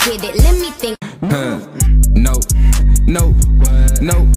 get it. Let me think. No, no, no.